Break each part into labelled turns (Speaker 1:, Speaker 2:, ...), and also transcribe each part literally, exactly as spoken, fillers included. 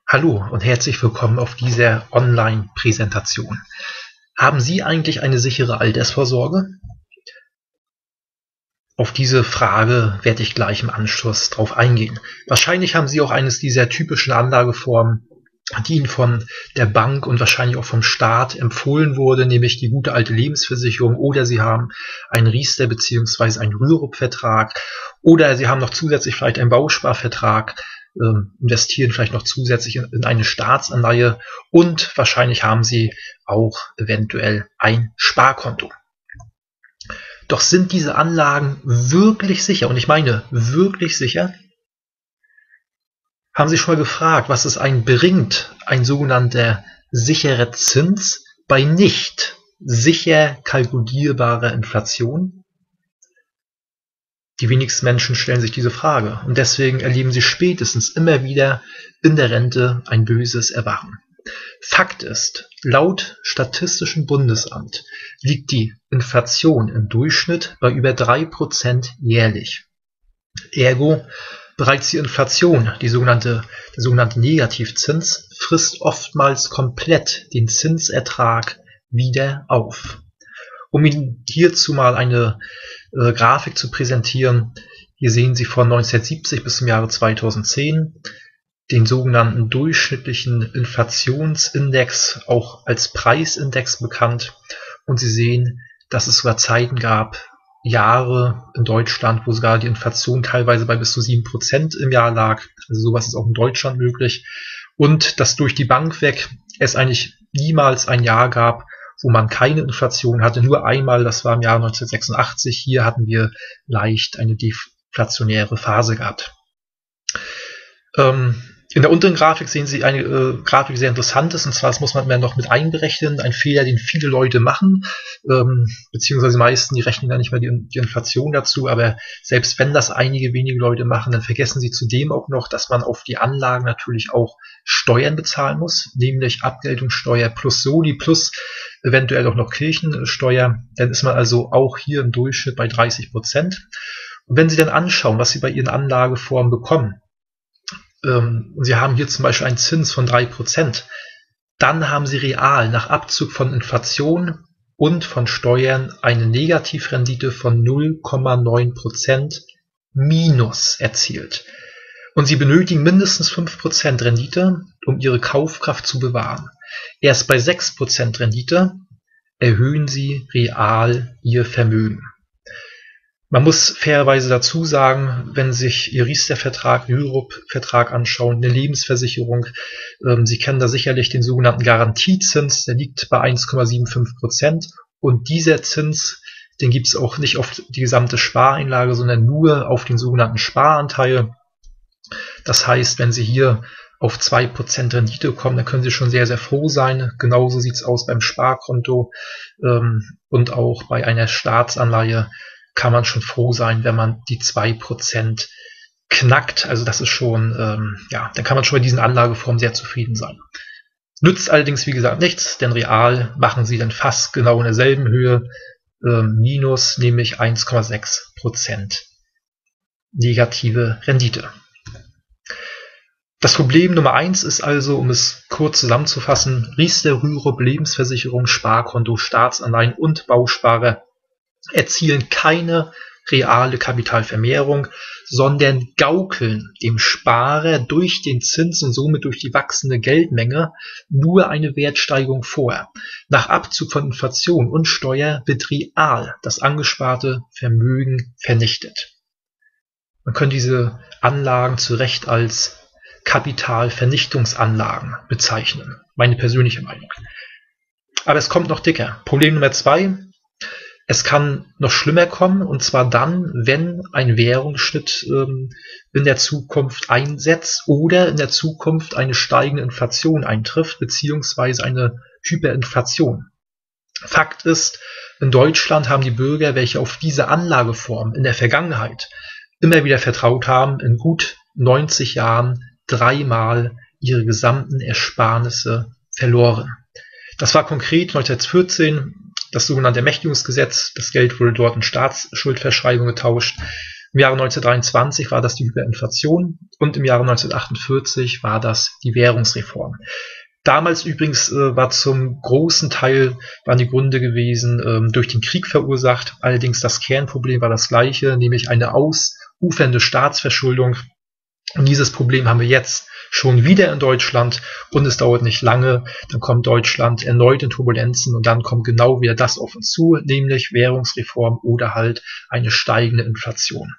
Speaker 1: Hallo und herzlich willkommen auf dieser Online-Präsentation. Haben Sie eigentlich eine sichere Altersvorsorge? Auf diese Frage werde ich gleich im Anschluss drauf eingehen. Wahrscheinlich haben Sie auch eines dieser typischen Anlageformen, die Ihnen von der Bank und wahrscheinlich auch vom Staat empfohlen wurde, nämlich die gute alte Lebensversicherung, oder Sie haben einen Riester- bzw. einen Rürup-Vertrag, oder Sie haben noch zusätzlich vielleicht einen Bausparvertrag, ähm, investieren vielleicht noch zusätzlich in, in eine Staatsanleihe, und wahrscheinlich haben Sie auch eventuell ein Sparkonto. Doch sind diese Anlagen wirklich sicher? Und ich meine wirklich sicher? Haben Sie schon mal gefragt, was es einen bringt, ein sogenannter sicherer Zins bei nicht sicher kalkulierbarer Inflation? Die wenigsten Menschen stellen sich diese Frage, und deswegen erleben sie spätestens immer wieder in der Rente ein böses Erwachen. Fakt ist, laut Statistischem Bundesamt liegt die Inflation im Durchschnitt bei über drei Prozent jährlich. Ergo, bereits die Inflation, die sogenannte, der sogenannte Negativzins, frisst oftmals komplett den Zinsertrag wieder auf. Um Ihnen hierzu mal eine äh, Grafik zu präsentieren, hier sehen Sie von neunzehnhundertsiebzig bis zum Jahre zweitausendzehn den sogenannten durchschnittlichen Inflationsindex, auch als Preisindex bekannt. Und Sie sehen, dass es sogar Zeiten gab, Jahre in Deutschland, wo sogar die Inflation teilweise bei bis zu sieben Prozent im Jahr lag. Also sowas ist auch in Deutschland möglich. Und dass durch die Bank weg es eigentlich niemals ein Jahr gab, wo man keine Inflation hatte. Nur einmal, das war im Jahr neunzehnhundertsechsundachtzig. Hier hatten wir leicht eine deflationäre Phase gehabt. Ähm, In der unteren Grafik sehen Sie eine äh, Grafik, die sehr interessant ist, und zwar, das muss man immer noch mit einberechnen, ein Fehler, den viele Leute machen, ähm, beziehungsweise die meisten, die rechnen ja nicht mehr die, die Inflation dazu, aber selbst wenn das einige wenige Leute machen, dann vergessen sie zudem auch noch, dass man auf die Anlagen natürlich auch Steuern bezahlen muss, nämlich Abgeltungssteuer plus Soli plus eventuell auch noch Kirchensteuer. Dann ist man also auch hier im Durchschnitt bei dreißig Prozent. Und wenn Sie dann anschauen, was Sie bei Ihren Anlageformen bekommen, und Sie haben hier zum Beispiel einen Zins von drei Prozent, dann haben Sie real nach Abzug von Inflation und von Steuern eine Negativrendite von null Komma neun Prozent minus erzielt. Und Sie benötigen mindestens fünf Prozent Rendite, um Ihre Kaufkraft zu bewahren. Erst bei sechs Prozent Rendite erhöhen Sie real Ihr Vermögen. Man muss fairerweise dazu sagen, wenn Sie sich Ihr Riester-Vertrag, Rürup-Vertrag anschauen, eine Lebensversicherung, ähm, Sie kennen da sicherlich den sogenannten Garantiezins, der liegt bei eins Komma fünfundsiebzig Prozent, und dieser Zins, den gibt es auch nicht auf die gesamte Spareinlage, sondern nur auf den sogenannten Sparanteil. Das heißt, wenn Sie hier auf zwei Prozent Rendite kommen, dann können Sie schon sehr, sehr froh sein. Genauso sieht es aus beim Sparkonto, ähm, und auch bei einer Staatsanleihe kann man schon froh sein, wenn man die zwei Prozent knackt. Also das ist schon, ähm, ja, dann kann man schon bei diesen Anlageformen sehr zufrieden sein. Nützt allerdings, wie gesagt, nichts, denn real machen Sie dann fast genau in derselben Höhe, ähm, minus, nämlich eins Komma sechs Prozent negative Rendite. Das Problem Nummer eins ist also, um es kurz zusammenzufassen, Riester, Rürup, Lebensversicherung, Sparkonto, Staatsanleihen und Bausparer erzielen keine reale Kapitalvermehrung, sondern gaukeln dem Sparer durch den Zins und somit durch die wachsende Geldmenge nur eine Wertsteigerung vor. Nach Abzug von Inflation und Steuer wird real das angesparte Vermögen vernichtet. Man könnte diese Anlagen zu Recht als Kapitalvernichtungsanlagen bezeichnen. Meine persönliche Meinung. Aber es kommt noch dicker. Problem Nummer zwei. Es kann noch schlimmer kommen, und zwar dann, wenn ein Währungsschnitt ähm, in der Zukunft einsetzt oder in der Zukunft eine steigende Inflation eintrifft, beziehungsweise eine Hyperinflation. Fakt ist, in Deutschland haben die Bürger, welche auf diese Anlageform in der Vergangenheit immer wieder vertraut haben, in gut neunzig Jahren dreimal ihre gesamten Ersparnisse verloren. Das war konkret neunzehnhundertvierzehn das sogenannte Ermächtigungsgesetz. Das Geld wurde dort in Staatsschuldverschreibung getauscht. Im Jahre neunzehnhundertdreiundzwanzig war das die Hyperinflation und im Jahre neunzehnhundertachtundvierzig war das die Währungsreform. Damals übrigens äh, war zum großen Teil waren die Gründe gewesen ähm, durch den Krieg verursacht. Allerdings das Kernproblem war das gleiche, nämlich eine ausufernde Staatsverschuldung. Und dieses Problem haben wir jetzt schon wieder in Deutschland und es dauert nicht lange, dann kommt Deutschland erneut in Turbulenzen und dann kommt genau wieder das auf uns zu, nämlich Währungsreform oder halt eine steigende Inflation.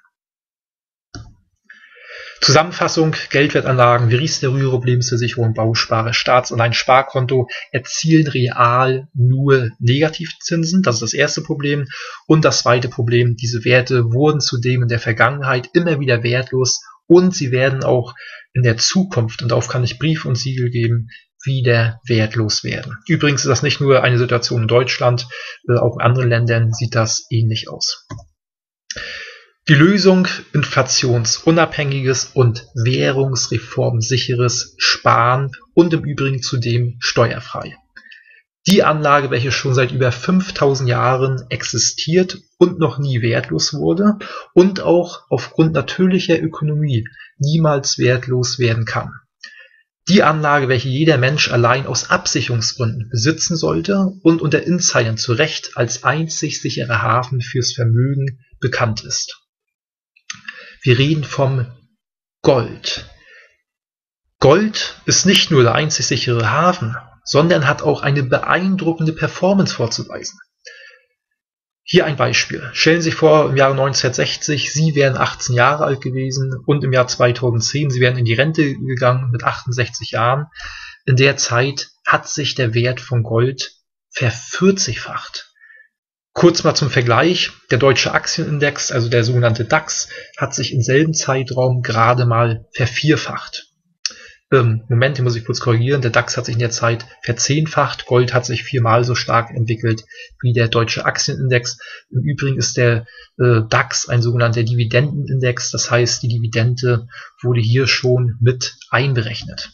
Speaker 1: Zusammenfassung: Geldwertanlagen wie Riester Rürup, Lebensversicherung, Bausparer, Staatsanleihen-Sparkonto erzielen real nur Negativzinsen. Das ist das erste Problem. Und das zweite Problem: Diese Werte wurden zudem in der Vergangenheit immer wieder wertlos und sie werden auch in der Zukunft, und darauf kann ich Brief und Siegel geben, wieder wertlos werden. Übrigens ist das nicht nur eine Situation in Deutschland, auch in anderen Ländern sieht das ähnlich aus. Die Lösung: inflationsunabhängiges und währungsreformsicheres Sparen und im Übrigen zudem steuerfrei. Die Anlage, welche schon seit über fünftausend Jahren existiert und noch nie wertlos wurde und auch aufgrund natürlicher Ökonomie niemals wertlos werden kann. Die Anlage, welche jeder Mensch allein aus Absicherungsgründen besitzen sollte und unter Insidern zu Recht als einzig sicherer Hafen fürs Vermögen bekannt ist. Wir reden vom Gold. Gold ist nicht nur der einzig sichere Hafen, sondern hat auch eine beeindruckende Performance vorzuweisen. Hier ein Beispiel. Stellen Sie sich vor, im Jahre neunzehnhundertsechzig, Sie wären achtzehn Jahre alt gewesen und im Jahr zweitausendzehn, Sie wären in die Rente gegangen mit achtundsechzig Jahren. In der Zeit hat sich der Wert von Gold vervierzigfacht. Kurz mal zum Vergleich: Der deutsche Aktienindex, also der sogenannte DAX, hat sich im selben Zeitraum gerade mal vervierfacht. Ähm, Moment, hier muss ich kurz korrigieren. Der DAX hat sich in der Zeit verzehnfacht. Gold hat sich viermal so stark entwickelt wie der deutsche Aktienindex. Im Übrigen ist der äh, DAX ein sogenannter Dividendenindex. Das heißt, die Dividende wurde hier schon mit einberechnet.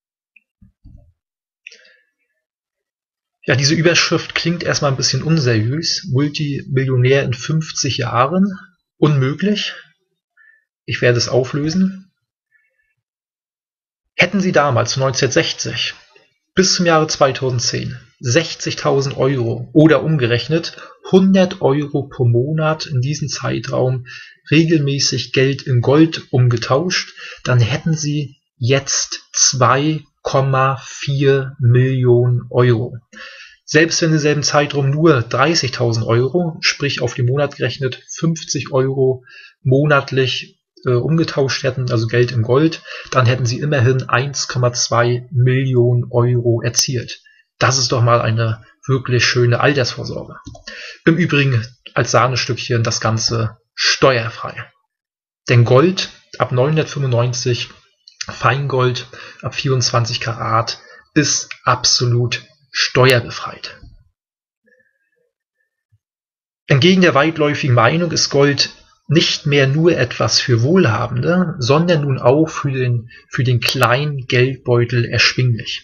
Speaker 1: Ja, diese Überschrift klingt erstmal ein bisschen unseriös. Multimillionär in fünfzig Jahren? Unmöglich. Ich werde es auflösen. Hätten Sie damals neunzehnhundertsechzig bis zum Jahre zweitausendzehn sechzigtausend Euro oder umgerechnet hundert Euro pro Monat in diesem Zeitraum regelmäßig Geld in Gold umgetauscht, dann hätten Sie jetzt zwei Komma vier Millionen Euro. Selbst wenn Sie im selben Zeitraum nur dreißigtausend Euro, sprich auf den Monat gerechnet fünfzig Euro monatlich äh, umgetauscht hätten, also Geld in Gold, dann hätten Sie immerhin eins Komma zwei Millionen Euro erzielt. Das ist doch mal eine wirklich schöne Altersvorsorge. Im Übrigen als Sahnestückchen das Ganze steuerfrei. Denn Gold ab neunhundertfünfundneunzig, Feingold ab vierundzwanzig Karat ist absolut steuerbefreit. Entgegen der weitläufigen Meinung ist Gold nicht mehr nur etwas für Wohlhabende, sondern nun auch für den, für den kleinen Geldbeutel erschwinglich.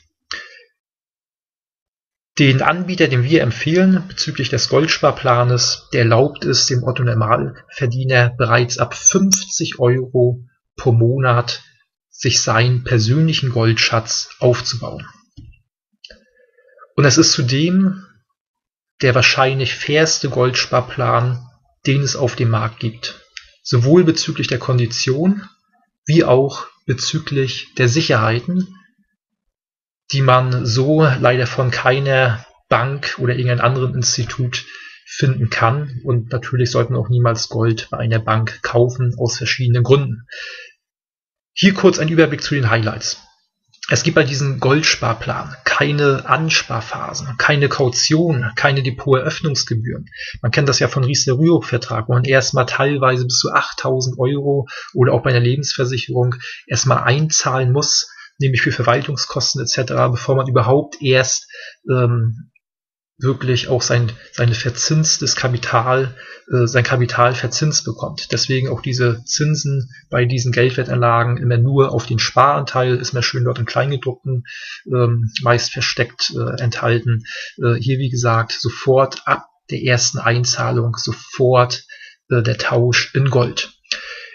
Speaker 1: Den Anbieter, den wir empfehlen bezüglich des Goldsparplanes, der erlaubt es dem Otto-Normalverdiener bereits ab fünfzig Euro pro Monat sich seinen persönlichen Goldschatz aufzubauen. Und es ist zudem der wahrscheinlich fairste Goldsparplan, den es auf dem Markt gibt. Sowohl bezüglich der Kondition, wie auch bezüglich der Sicherheiten, die man so leider von keiner Bank oder irgendeinem anderen Institut finden kann. Und natürlich sollte man auch niemals Gold bei einer Bank kaufen, aus verschiedenen Gründen. Hier kurz ein Überblick zu den Highlights. Es gibt bei diesem Goldsparplan keine Ansparphasen, keine Kaution, keine Depoteröffnungsgebühren. Man kennt das ja von Riester Rürup Vertrag, wo man erstmal teilweise bis zu achttausend Euro oder auch bei einer Lebensversicherung erstmal einzahlen muss, nämlich für Verwaltungskosten et cetera, bevor man überhaupt erst ähm, wirklich auch sein seine verzinstes Kapital, äh, sein Kapital verzinst bekommt. Deswegen auch diese Zinsen bei diesen Geldwertanlagen immer nur auf den Sparanteil, ist mir schön dort im Kleingedruckten ähm, meist versteckt äh, enthalten. Äh, hier wie gesagt sofort ab der ersten Einzahlung sofort äh, der Tausch in Gold.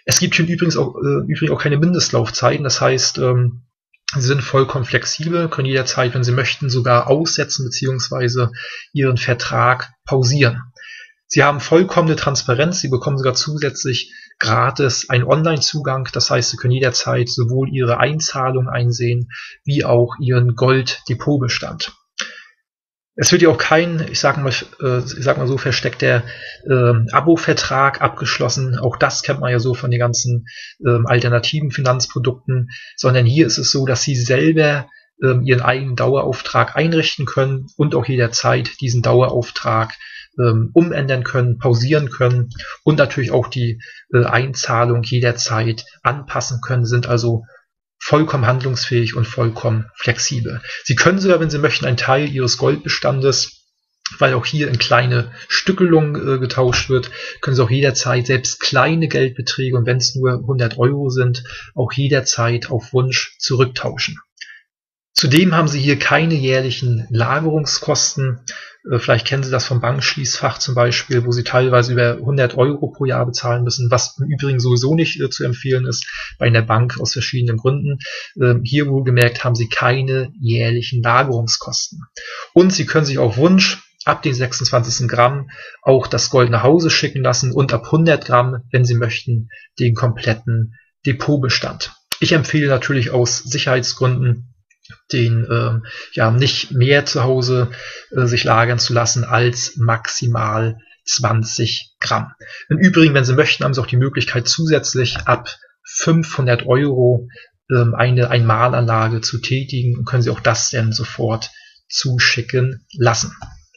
Speaker 1: Es gibt hier übrigens auch, äh, übrigens auch keine Mindestlaufzeiten, das heißt, ähm, Sie sind vollkommen flexibel, können jederzeit, wenn Sie möchten, sogar aussetzen bzw. Ihren Vertrag pausieren. Sie haben vollkommene Transparenz, Sie bekommen sogar zusätzlich gratis einen Online-Zugang, das heißt, Sie können jederzeit sowohl Ihre Einzahlung einsehen, wie auch Ihren Gold-Depotbestand. Es wird ja auch kein, ich sag mal, äh, ich sag mal so, versteckter äh, Abo-Vertrag abgeschlossen. Auch das kennt man ja so von den ganzen äh, alternativen Finanzprodukten, sondern hier ist es so, dass Sie selber äh, Ihren eigenen Dauerauftrag einrichten können und auch jederzeit diesen Dauerauftrag äh, umändern können, pausieren können und natürlich auch die äh, Einzahlung jederzeit anpassen können, sind also vollkommen handlungsfähig und vollkommen flexibel. Sie können sogar, wenn Sie möchten, einen Teil Ihres Goldbestandes, weil auch hier in kleine Stückelungen äh, getauscht wird, können Sie auch jederzeit selbst kleine Geldbeträge, und wenn es nur hundert Euro sind, auch jederzeit auf Wunsch zurücktauschen. Zudem haben Sie hier keine jährlichen Lagerungskosten. Vielleicht kennen Sie das vom Bankschließfach zum Beispiel, wo Sie teilweise über hundert Euro pro Jahr bezahlen müssen, was im Übrigen sowieso nicht äh, zu empfehlen ist bei einer Bank aus verschiedenen Gründen. Ähm, hier wohlgemerkt haben Sie keine jährlichen Lagerungskosten. Und Sie können sich auf Wunsch ab den sechsundzwanzig Gramm auch das Gold nach Hause schicken lassen und ab hundert Gramm, wenn Sie möchten, den kompletten Depotbestand. Ich empfehle natürlich aus Sicherheitsgründen, den äh, ja nicht mehr zu Hause äh, sich lagern zu lassen als maximal zwanzig Gramm. Im Übrigen, wenn Sie möchten, haben Sie auch die Möglichkeit, zusätzlich ab fünfhundert Euro äh, eine Einmalanlage zu tätigen und können Sie auch das dann sofort zuschicken lassen.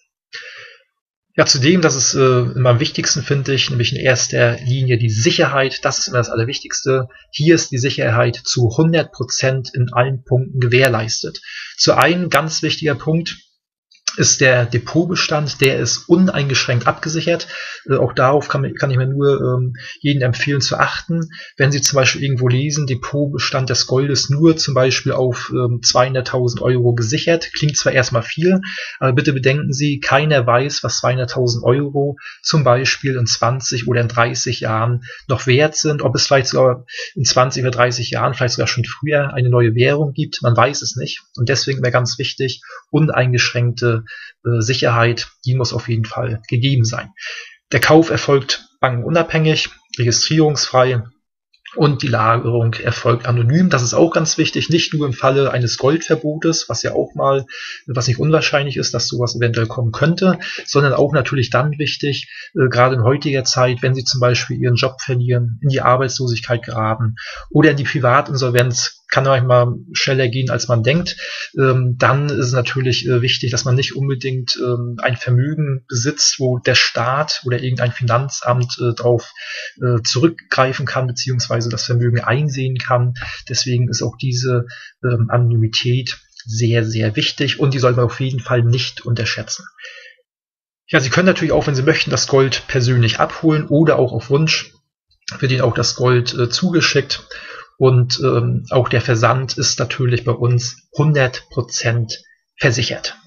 Speaker 1: Ja, zudem, das ist äh, immer am wichtigsten, finde ich, nämlich in erster Linie die Sicherheit. Das ist immer das Allerwichtigste. Hier ist die Sicherheit zu hundert Prozent in allen Punkten gewährleistet. Zu einem ganz wichtiger Punkt ist der Depotbestand, der ist uneingeschränkt abgesichert. Äh, auch darauf kann, kann ich mir nur ähm, jeden empfehlen zu achten. Wenn Sie zum Beispiel irgendwo lesen, Depotbestand des Goldes nur zum Beispiel auf ähm, zweihunderttausend Euro gesichert, klingt zwar erstmal viel, aber bitte bedenken Sie, keiner weiß, was zweihunderttausend Euro zum Beispiel in zwanzig oder in dreißig Jahren noch wert sind, ob es vielleicht sogar in zwanzig oder dreißig Jahren, vielleicht sogar schon früher, eine neue Währung gibt. Man weiß es nicht. Und deswegen wäre ganz wichtig, uneingeschränkte Sicherheit, die muss auf jeden Fall gegeben sein. Der Kauf erfolgt bankenunabhängig, registrierungsfrei und die Lagerung erfolgt anonym. Das ist auch ganz wichtig, nicht nur im Falle eines Goldverbotes, was ja auch mal, was nicht unwahrscheinlich ist, dass sowas eventuell kommen könnte, sondern auch natürlich dann wichtig, äh, gerade in heutiger Zeit, wenn Sie zum Beispiel Ihren Job verlieren, in die Arbeitslosigkeit geraten oder in die Privatinsolvenz, kann manchmal schneller gehen, als man denkt, ähm, dann ist es natürlich äh, wichtig, dass man nicht unbedingt ähm, ein Vermögen besitzt, wo der Staat oder irgendein Finanzamt äh, darauf äh, zurückgreifen kann, beziehungsweise das Vermögen einsehen kann. Deswegen ist auch diese ähm, Anonymität sehr, sehr wichtig und die sollte man auf jeden Fall nicht unterschätzen. Ja, Sie können natürlich auch, wenn Sie möchten, das Gold persönlich abholen oder auch auf Wunsch wird Ihnen auch das Gold äh, zugeschickt. Und ähm, auch der Versand ist natürlich bei uns hundert Prozent versichert.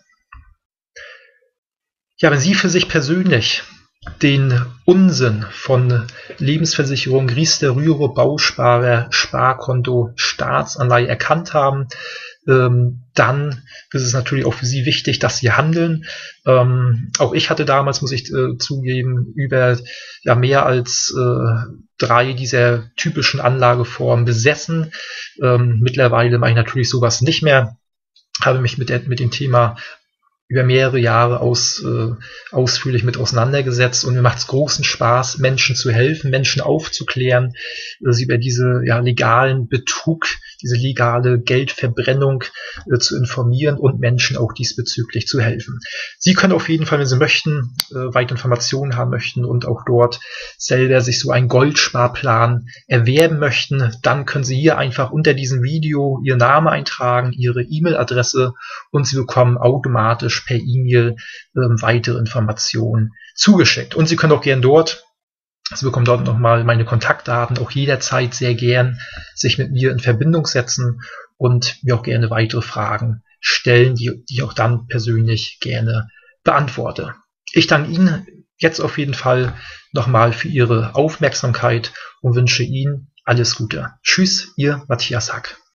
Speaker 1: Ja, wenn Sie für sich persönlich den Unsinn von Lebensversicherung, Riester, Rürup, Bausparer, Sparkonto, Staatsanleihe erkannt haben, ähm, dann ist es natürlich auch für Sie wichtig, dass Sie handeln. Ähm, auch ich hatte damals, muss ich äh, zugeben, über ja, mehr als äh, drei dieser typischen Anlageformen besessen. Ähm, mittlerweile mache ich natürlich sowas nicht mehr, habe mich mit, der, mit dem Thema über mehrere Jahre aus, äh, ausführlich mit auseinandergesetzt und mir macht es großen Spaß, Menschen zu helfen, Menschen aufzuklären, äh, sie über diese ja, legalen Betrug, diese legale Geldverbrennung äh, zu informieren und Menschen auch diesbezüglich zu helfen. Sie können auf jeden Fall, wenn Sie möchten, äh, weitere Informationen haben möchten und auch dort selber sich so einen Goldsparplan erwerben möchten, dann können Sie hier einfach unter diesem Video Ihren Namen eintragen, Ihre E-Mail-Adresse und Sie bekommen automatisch per E-Mail ähm, weitere Informationen zugeschickt. Und Sie können auch gern dort, Sie bekommen dort nochmal meine Kontaktdaten, auch jederzeit sehr gern sich mit mir in Verbindung setzen und mir auch gerne weitere Fragen stellen, die, die ich auch dann persönlich gerne beantworte. Ich danke Ihnen jetzt auf jeden Fall nochmal für Ihre Aufmerksamkeit und wünsche Ihnen alles Gute. Tschüss, Ihr Matthias Hack.